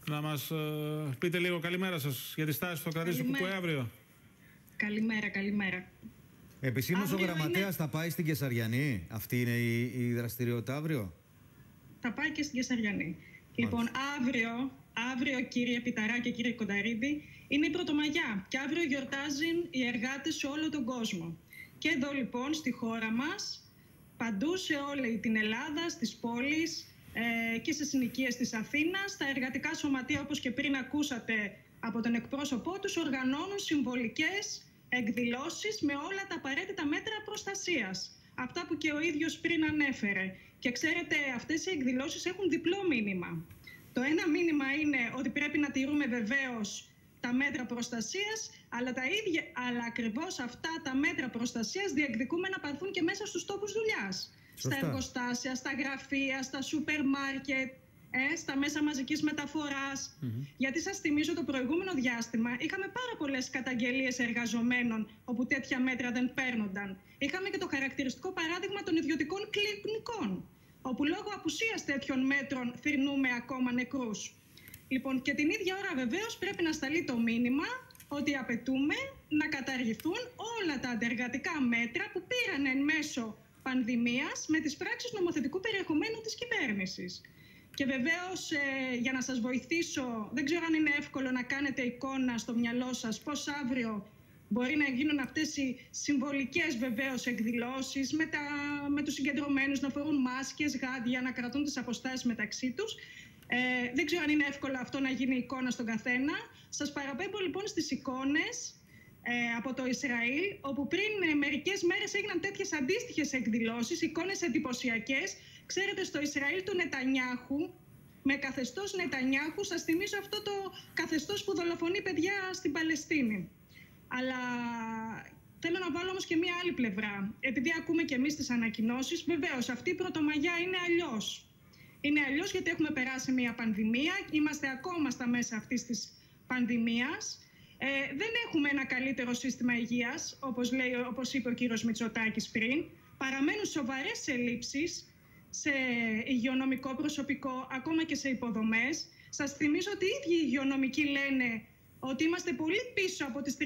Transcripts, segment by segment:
να μας πείτε λίγο καλημέρα σας για τη στάση του κρατήσει του ΚΚΕ αύριο. Καλημέρα. Επισήμως ο γραμματέας θα πάει στην Κεσαριανή. Αυτή είναι η δραστηριότητα αύριο. Θα πάει και στην Κεσαριανή. Λοιπόν, αύριο κύριε Πιταρά και κύριε Κονταρίδη, είναι η Πρωτομαγιά και αύριο γιορτάζουν οι εργάτες σε όλο τον κόσμο. Και εδώ λοιπόν στη χώρα μας, παντού σε όλη την Ελλάδα, στις πόλεις και σε συνοικίες της Αθήνας, τα εργατικά σωματεία, όπως και πριν ακούσατε από τον εκπρόσωπό τους, οργανώνουν συμβολικές εκδηλώσεις με όλα τα απαραίτητα μέτρα προστασίας. Αυτά που και ο ίδιος πριν ανέφερε. Και ξέρετε, αυτές οι εκδηλώσεις έχουν διπλό μήνυμα. Το ένα μήνυμα είναι ότι πρέπει να τηρούμε βεβαίως τα μέτρα προστασίας, αλλά ακριβώς αυτά τα μέτρα προστασίας διεκδικούμε να παρθούν και μέσα στους τόπους δουλειάς. Στα εργοστάσια, στα γραφεία, στα σούπερ μάρκετ, στα μέσα μαζικής μεταφοράς. Γιατί σας θυμίζω, το προηγούμενο διάστημα είχαμε πάρα πολλές καταγγελίες εργαζομένων όπου τέτοια μέτρα δεν παίρνονταν. Είχαμε και το χαρακτηριστικό παράδειγμα των ιδιωτικών κλινικών, όπου λόγω απουσίας τέτοιων μέτρων θρηνούμε ακόμα νεκρούς. Λοιπόν, και την ίδια ώρα βεβαίως πρέπει να σταλεί το μήνυμα ότι απαιτούμε να καταργηθούν όλα τα αντεργατικά μέτρα που πήραν εν μέσω πανδημίας με τις πράξεις νομοθετικού περιεχομένου της κυβέρνησης. Και βεβαίως για να σας βοηθήσω, δεν ξέρω αν είναι εύκολο να κάνετε εικόνα στο μυαλό σας πώς αύριο μπορεί να γίνουν αυτές οι συμβολικές βεβαίως εκδηλώσεις με τους συγκεντρωμένους να φορούν μάσκες, γάντια, να κρατούν τις αποστάσεις μεταξύ τους. Δεν ξέρω αν είναι εύκολο αυτό να γίνει εικόνα στον καθένα. Σας παραπέμπω λοιπόν στις εικόνες από το Ισραήλ, όπου πριν μερικές μέρες έγιναν τέτοιες αντίστοιχες εκδηλώσεις, εικόνες εντυπωσιακές. Ξέρετε, στο Ισραήλ του Νετανιάχου, με καθεστώς Νετανιάχου, σας θυμίζω αυτό το καθεστώς που δολοφονεί παιδιά στην Παλαιστίνη. Αλλά θέλω να βάλω όμως και μία άλλη πλευρά. Επειδή ακούμε και εμείς τις ανακοινώσεις, βεβαίως αυτή η Πρωτομαγιά είναι αλλιώς. Είναι αλλιώς γιατί έχουμε περάσει μία πανδημία, είμαστε ακόμα στα μέσα αυτής της πανδημίας. Δεν έχουμε ένα καλύτερο σύστημα υγείας, όπως είπε ο κύριος Μητσοτάκης πριν. Παραμένουν σοβαρές ελλείψεις σε υγειονομικό προσωπικό, ακόμα και σε υποδομές. Σας θυμίζω ότι οι ίδιοι οι υγειονομικοί λένε ότι είμαστε πολύ πίσω από τις 30.000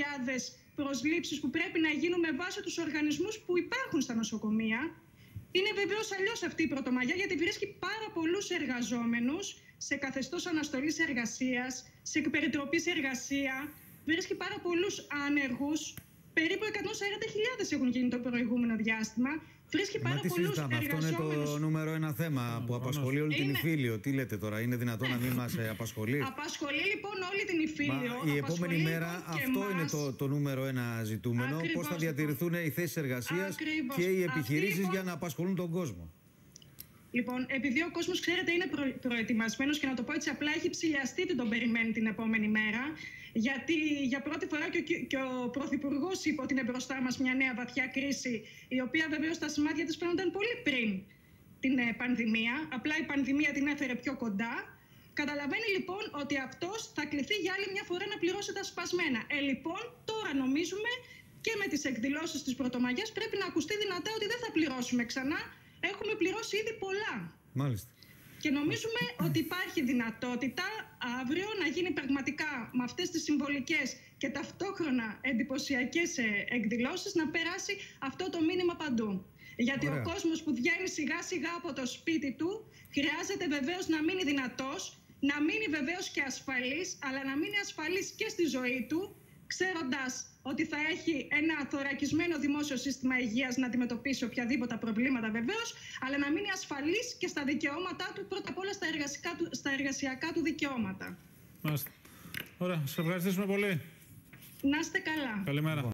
προσλήψεις που πρέπει να γίνουν με βάση τους οργανισμούς που υπάρχουν στα νοσοκομεία. Είναι βεβαίως αλλιώς αυτή η Πρωτομαγιά, γιατί βρίσκει πάρα πολλούς εργαζόμενους σε καθεστώς αναστολής εργασίας, σε περιτροπής εργασία, βρίσκει πάρα πολλούς άνεργους. Περίπου 140.000 έχουν γίνει το προηγούμενο διάστημα. Βρίσκει πάρα πολλούς εργαζόμενους. Αυτό είναι το νούμερο ένα θέμα που απασχολεί όλη την Ιφίλιο. Τι λέτε τώρα, είναι δυνατόν να μην μας απασχολεί? Απασχολεί λοιπόν όλη την Ιφίλιο. Η επόμενη μέρα αυτό είναι το νούμερο ένα ζητούμενο. Πώς θα διατηρηθούν οι θέσεις εργασίας και οι επιχειρήσεις για να απασχολούν τον κόσμο. Λοιπόν, επειδή ο κόσμος, ξέρετε, είναι προετοιμασμένος και να το πω έτσι απλά, έχει ψηλιαστεί τι τον περιμένει την επόμενη μέρα. Γιατί για πρώτη φορά και ο Πρωθυπουργός είπε ότι είναι μπροστά μας μια νέα βαθιά κρίση, η οποία βεβαίως τα σημάδια της φαίνονταν πολύ πριν την πανδημία. Απλά η πανδημία την έφερε πιο κοντά. Καταλαβαίνει λοιπόν ότι αυτός θα κληθεί για άλλη μια φορά να πληρώσει τα σπασμένα. Λοιπόν, τώρα νομίζουμε και με τις εκδηλώσεις της Πρωτομαγιάς πρέπει να ακουστεί δυνατά ότι δεν θα πληρώσουμε ξανά. Έχουμε πληρώσει ήδη πολλά. Μάλιστα. Και νομίζουμε ότι υπάρχει δυνατότητα αύριο να γίνει πραγματικά με αυτές τις συμβολικές και ταυτόχρονα εντυπωσιακές εκδηλώσεις να περάσει αυτό το μήνυμα παντού. Γιατί ο κόσμος που βγαίνει σιγά σιγά από το σπίτι του χρειάζεται βεβαίως να μείνει δυνατός, να μείνει βεβαίως και ασφαλής, αλλά να μείνει ασφαλής και στη ζωή του, ξέροντας ότι θα έχει ένα θωρακισμένο δημόσιο σύστημα υγείας να αντιμετωπίσει οποιαδήποτε προβλήματα βεβαίως, αλλά να μείνει ασφαλής και στα δικαιώματά του, πρώτα απ' όλα στα εργασιακά του δικαιώματα. Ωραία, σας ευχαριστήσουμε πολύ. Να είστε καλά. Καλημέρα.